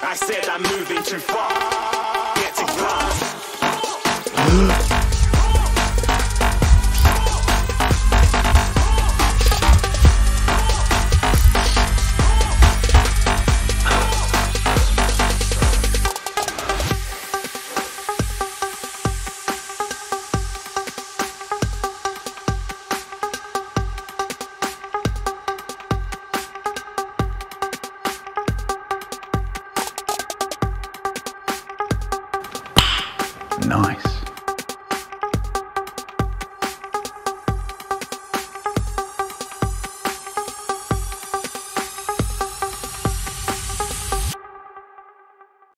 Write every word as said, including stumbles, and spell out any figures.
I said I'm moving too far. Get to ground.